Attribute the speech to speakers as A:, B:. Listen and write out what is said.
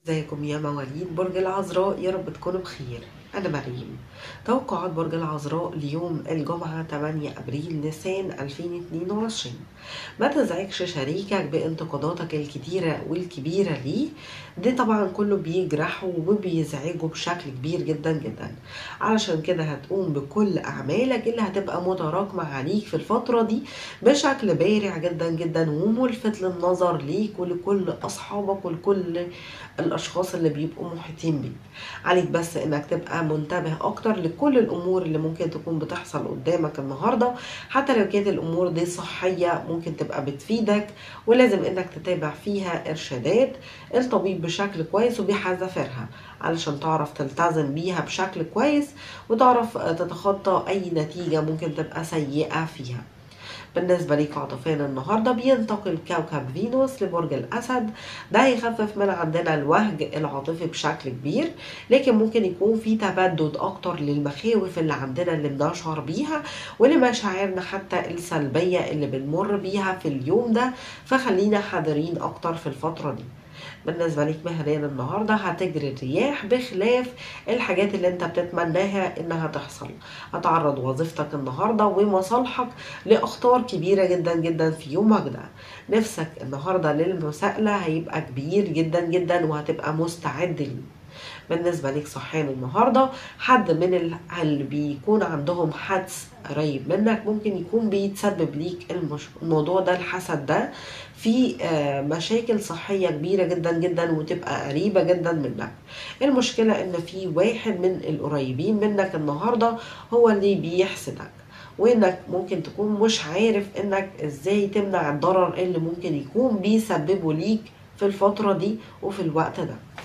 A: ازيكم يا مواليد برج العذراء؟ يا رب تكونوا بخير. أنا مريم. توقعات برج العذراء ليوم الجمعة 8 أبريل نيسان 2022. ما تزعجش شريكك بانتقاداتك الكتيرة والكبيرة ليه، ده طبعا كله بيجرحه وبيزعجه بشكل كبير جدا جدا. علشان كده هتقوم بكل أعمالك اللي هتبقى متراكمة عليك في الفترة دي بشكل بارع جدا جدا وملفت للنظر ليك ولكل أصحابك ولكل الأشخاص اللي بيبقوا محيطين بيك. عليك بس إنك تبقى منتبه أكتر لكل الأمور اللي ممكن تكون بتحصل قدامك النهاردة، حتى لو كانت الأمور دي صحية ممكن تبقى بتفيدك، ولازم إنك تتابع فيها إرشادات الطبيب بشكل كويس وبيحذفرها علشان تعرف تلتزم بيها بشكل كويس وتعرف تتخطى أي نتيجة ممكن تبقى سيئة فيها. بالنسبة ليك عاطفيا النهاردة بينتقل كوكب فينوس لبرج الأسد، ده هيخفف من عندنا الوهج العاطفي بشكل كبير، لكن ممكن يكون في تبدد أكتر للمخاوف اللي عندنا اللي بنشعر بيها ولمشاعرنا حتى السلبية اللي بنمر بيها في اليوم ده، فخلينا حذرين أكتر في الفترة دي. بالنسبة ليك مهنيا النهاردة هتجري الرياح بخلاف الحاجات اللي انت بتتمناها انها تحصل. هتعرض وظيفتك النهاردة ومصالحك لأخطار كبيرة جدا جدا في يومك ده. نفسك النهاردة للمساءلة هيبقى كبير جدا جدا وهتبقى مستعد ليه. بالنسبة ليك صحيان النهاردة حد من اللي بيكون عندهم حدس قريب منك ممكن يكون بيتسبب ليك الموضوع ده، الحسد ده، في مشاكل صحية كبيرة جدا جدا وتبقى قريبة جدا منك. المشكلة ان في واحد من القريبين منك النهاردة هو اللي بيحسدك، وانك ممكن تكون مش عارف انك ازاي تمنع الضرر اللي ممكن يكون بيسببه ليك في الفترة دي وفي الوقت ده.